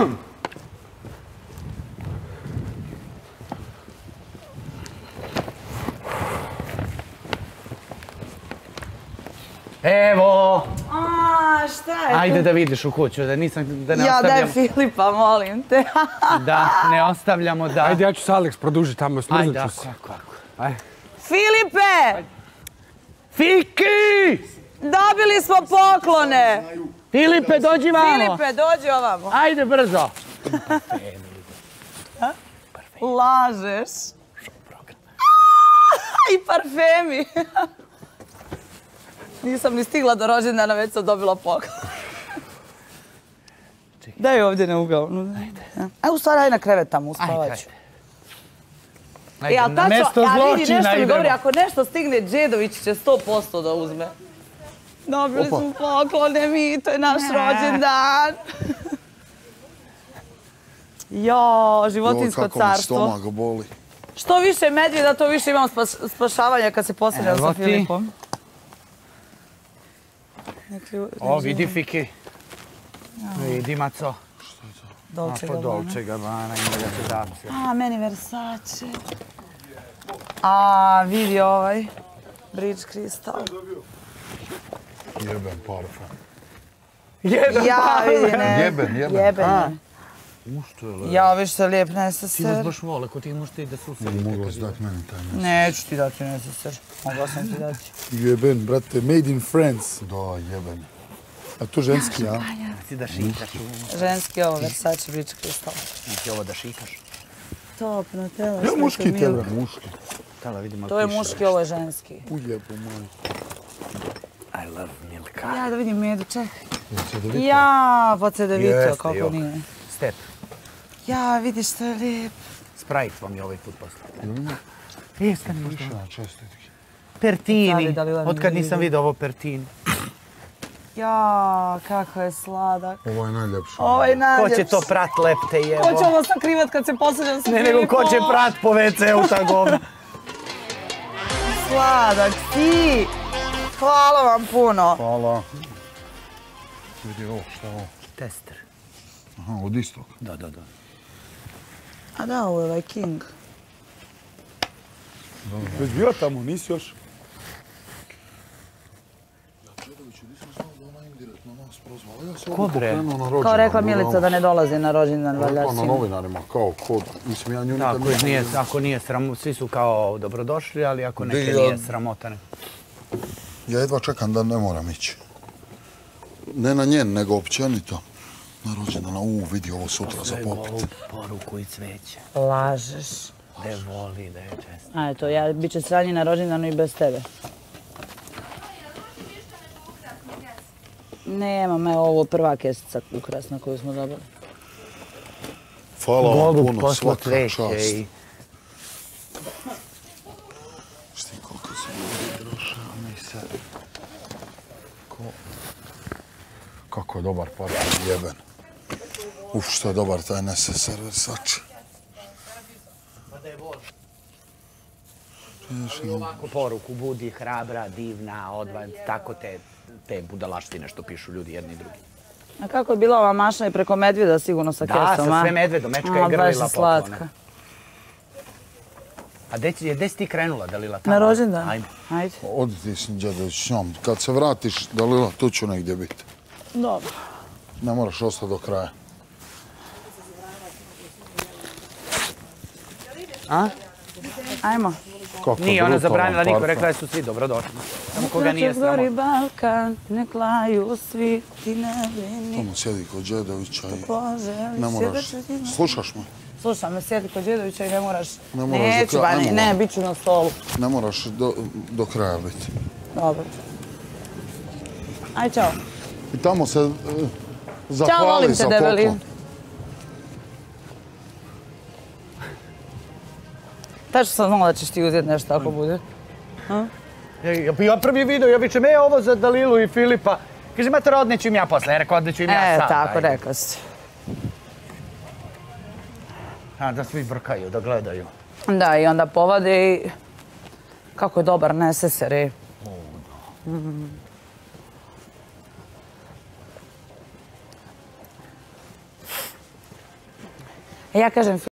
Evo! A, šta je? Ajde da vidiš u kuću, da ne ostavljamo... Ja, daj Filipa, molim te. Da, ne ostavljamo da... Ajde, ja ću se Alex produžiti tamo, smrznut ću se. Ajde, ako. Filipe! Fiki! Dobili smo poklone! Filipe, dođi vamo! Filipe, dođi ovamo. Ajde, brzo! Lažeš. I parfemi. Nisam ni stigla do rođendana, već sam dobila poklon. Daj ovdje na ugao. Ajde. U stvari, ajde na krevet tamo, uspavaću. Ajde, na mesto zločina nešto mi govori, idemo. ako nešto stigne, Đedović će 100% da uzme. Dobili smo poklone mi, to je naš rođendan. Jo, životinsko Kako mi carstvo. stomak boli. Što više medvjeda, to više imamo spašavanja kad se posjećam sa Filipom. O, vidi Fiki. Vidi, Maco. Dolce Dolce Gabbana, ima da se dapse. A, meni Versace. A, vidi ovaj. Bridge Crystal. Jeben parfum. Ja, vidi, ne. Jeben. Jeben. Što je lepo. Ja, viš se lijep Ti neseser. vas baš vole, ko ti možeš ti da susredite. Mogu vas dati meni taj nes. Neću ti dati neseser. Mogla sam ti dati. Jeben, brate, made in France. Da, jeben. A to ženski, a? Ti da šikaš. Ženski ovo, Versace Bridge Crystal. Ti ovo da šikaš. Topno, telo. Ja muški tebe, muški. Tala, vidimo. To je muški, ovo je ženski. Ujebo moj. I love Milka. Ja da vidim medu, čekaj. Ja, pa Cedevito, Jeste, kako jo. nije. Step. Ja, vidiš što je lijep. Sprite vam je ovaj put poslao. Jeste mi možda. Čestitki. Pertini. Da li Otkad nisam vidio ovo Pertini. Ja, kako je sladak. Ovo je najljepše. Ovo je Ko najljepši. će to prat lepte jebo? Ko će ovo sakrivat kad se posjećam sa Ne, Filipom? nego ko će prat po WC-u ta govna. Sladak si. Hvala vam puno. Hvala. Vidi ovo, šta je ovo? Tester. Aha, od istog. Da. A da, ovo je ovaj King. Već bio tamo, nisi još? Ko bre? Kao rekla Milica da ne dolazi na rođendan, valjda Rekla na novinarima, kao kod. Mislim, ja nju nikad Ako nije sramota, svi su kao dobrodošli, ali ako neke Ja- nije sramota. Ja jedva čekam da ne moram ići. Ne na njen, nego općenito. Na rođendana, vidi ovo sutra za popit. Poruku i cveće. Lažeš. Da je voli, da je čest. A eto, ja bit će sranje na rođendanu i bez tebe. Nemam, evo ovo prva kesica ukrasna koju smo dobili. Hvala vam Golub puno, posla svaka cveće čast. i... Šti koliko se ljudi druša, mi se... Kako je dobar parfum, jeben. Što je dobar taj neseser Versace. Ovako poruku, budi hrabra, divna, odvan, tako te budalaštine što pišu ljudi jedni i drugi. A kako je bila ova mašna i preko medvjeda sigurno sa kesom, a? Da, sa sve medvedom, mečka je baš grlila je slatka. poklone. A gde si ti krenula, Dalila? Tamo? Na rođendan. Ajde. Odi ti s Đedović s njom. Kad se vratiš, Dalila, tu ću negdje biti. Dobro. Ne moraš ostati do kraja. A? Ajmo. Nije ona zabranila niko, rekla je su svi dobrodošli. Samo koga nije Gori sramo. Balkan, nek laju svi ti nevini. Tamo sjedi kod Đedovića i Poželi ne se moraš... da ću ti... Slušaš me? Slušaj me, sjedi kod Đedovića i ne moraš... Ne moraš do Neću, kraja, ba, ne ne, moram. bit ću na stolu. Ne moraš do kraja biti. Dobro. Aj, čao. I tamo se Ćao, zahvali volim za te, debeli. poklon. Tačno sam znala da ćeš ti uzeti nešto ako bude. Ja prvi video, ja vičem, ovo za Dalilu i Filipa. Kaže, mater, odneću im ja posle. Ja rekao, odneću im ja sad. Tako, ajde. rekao si. A, da svi brkaju, da gledaju. Da, i onda povade i... Kako je dobar neseser, ej. Ja kažem